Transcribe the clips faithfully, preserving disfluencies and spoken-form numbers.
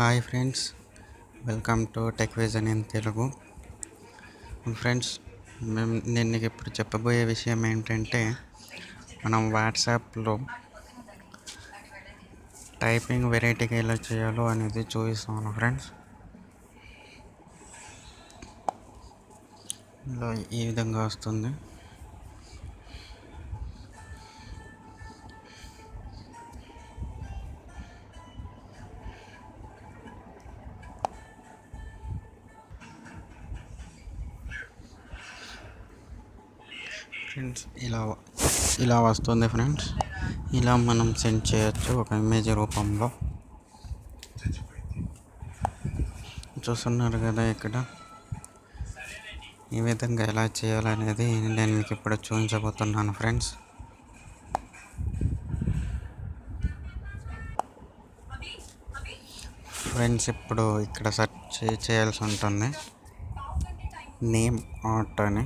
Hi friends, welcome to tech vision in Telugu. Friends, మేము నేను నీకు ఇప్పుడు చెప్పబోయే విషయం ఏంటంటే, మనం వాట్సాప్లో టైపింగ్ వెరైటీగా ఎలా చేయాలో అనేది చూపిస్తాను ఫ్రెండ్స్. ఇలా ఈ విధంగా వస్తుంది. ఫ్రెండ్స్ ఇలా ఇలా వస్తుంది ఫ్రెండ్స్. ఇలా మనం సెండ్ చేయొచ్చు ఒక ఇమేజ్ రూపంలో. చూస్తున్నారు కదా, ఇక్కడ ఈ విధంగా ఎలా చేయాలనేది నేను మీకు ఇప్పుడు చూపించబోతున్నాను ఫ్రెండ్స్. ఫ్రెండ్స్ ఇప్పుడు ఇక్కడ సెర్చ్ చేయాల్సి ఉంటుంది, నేమ్ ఆర్ట్ అని.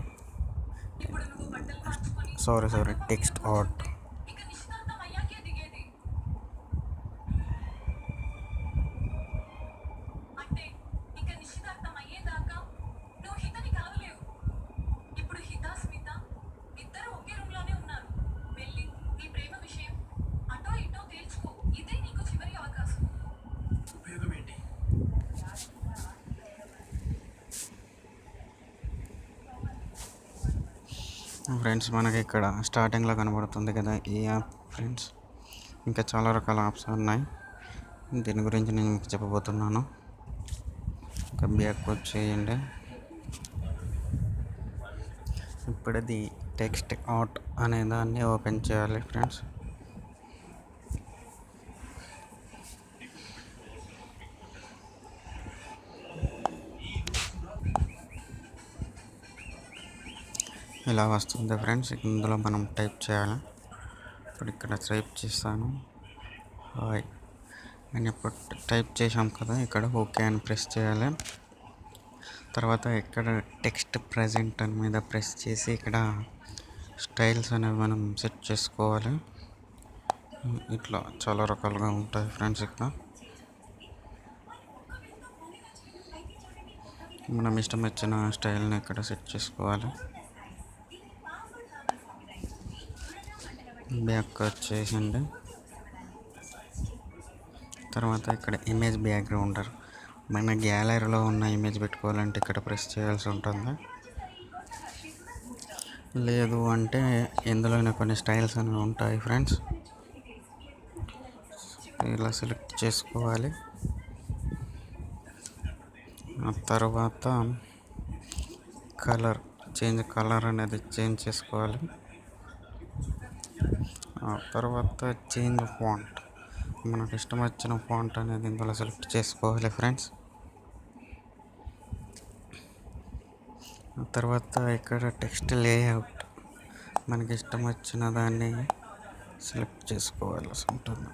Sorry sorry text art. Friends, మనకి ఇక్కడ స్టార్టింగ్లో కనబడుతుంది కదా ఈ యాప్ ఫ్రెండ్స్. ఇంకా చాలా రకాల యాప్స్ ఉన్నాయి, దీని గురించి నేను మీకు చెప్పబోతున్నాను. ఒక బ్యాక్ వచ్చేయండి. ఇప్పుడు అది టెక్స్ట్ ఆర్ట్ అనే దాన్ని ఓపెన్ చేయాలి ఫ్రెండ్స్. ఇలా వస్తుంది ఫ్రెండ్స్. ఇందులో మనం టైప్ చేయాలి. ఇప్పుడు ఇక్కడ టైప్ చేస్తాను హాయ్ అని. ఇప్పుడు టైప్ చేసాం కదా, ఇక్కడ ఓకే అని ప్రెస్ చేయాలి. తర్వాత ఇక్కడ టెక్స్ట్ ప్రజెంట్ అని మీద ప్రెస్ చేసి ఇక్కడ స్టైల్స్ అనేవి మనం సెట్ చేసుకోవాలి. ఇట్లా చాలా రకాలుగా ఉంటాయి ఫ్రెండ్స్. ఇక్కడ మనం ఇష్టం వచ్చిన స్టైల్ని ఇక్కడ సెట్ చేసుకోవాలి. బ్యాక్ వచ్చేసింది. తర్వాత ఇక్కడ ఇమేజ్ బ్యాక్గ్రౌండర్, మన గ్యాలరీలో ఉన్న ఇమేజ్ పెట్టుకోవాలంటే ఇక్కడ ప్రెస్ చేయాల్సి ఉంటుంది. లేదు అంటే ఇందులోనే కొన్ని స్టైల్స్ అనేవి ఉంటాయి ఫ్రెండ్స్. ఇలా సెలెక్ట్ చేసుకోవాలి. ఆ తర్వాత కలర్ చేంజ్ కలర్ అనేది చేంజ్ చేసుకోవాలి. ఆ తర్వాత చేంజ్ ఫాంట్, మనకు ఇష్టం వచ్చిన ఫాంట్ అనేది ఇందులో సెలెక్ట్ చేసుకోవాలి ఫ్రెండ్స్. ఆ తర్వాత ఇక్కడ టెక్స్ట్ లేఅవుట్, మనకి ఇష్టం వచ్చిన దాన్ని సెలెక్ట్ చేసుకోవాల్సి ఉంటుంది.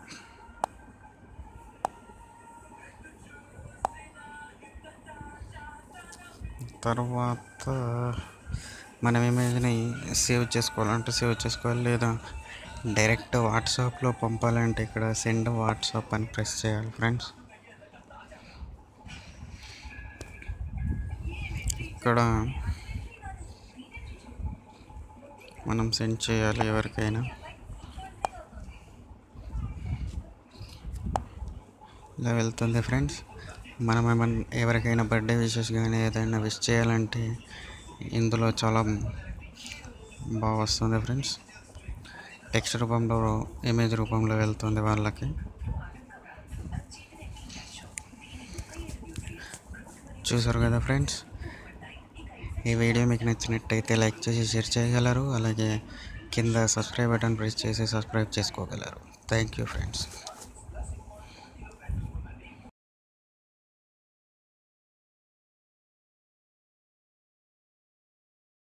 తర్వాత మనం ఇమేజ్ని సేవ్ చేసుకోవాలంటే సేవ్ చేసుకోవాలి, లేదా డైరెక్ట్ వాట్సాప్లో పంపాలంటే ఇక్కడ సెండ్ వాట్సాప్ అని ప్రెస్ చేయాలి ఫ్రెండ్స్. ఇక్కడ మనం సెండ్ చేయాలి ఎవరికైనా. ఇలా వెళ్తుంది ఫ్రెండ్స్. మనం ఏమన్నా ఎవరికైనా బర్త్డే విషెస్ కానీ ఏదైనా విష్ చేయాలంటే ఇందులో చాలా బాగా వస్తుంది ఫ్రెండ్స్. టెక్స్ట్ రూపంలో, ఇమేజ్ రూపంలో వెళ్తుంది వాళ్ళకి. చూసారు కదా ఫ్రెండ్స్. ఈ వీడియో మీకు నచ్చినట్టయితే లైక్ చేసి షేర్ చేయగలరు. అలాగే కింద సబ్స్క్రైబ్ బటన్ ప్రెస్ చేసి సబ్స్క్రైబ్ చేసుకోగలరు. Thank you friends.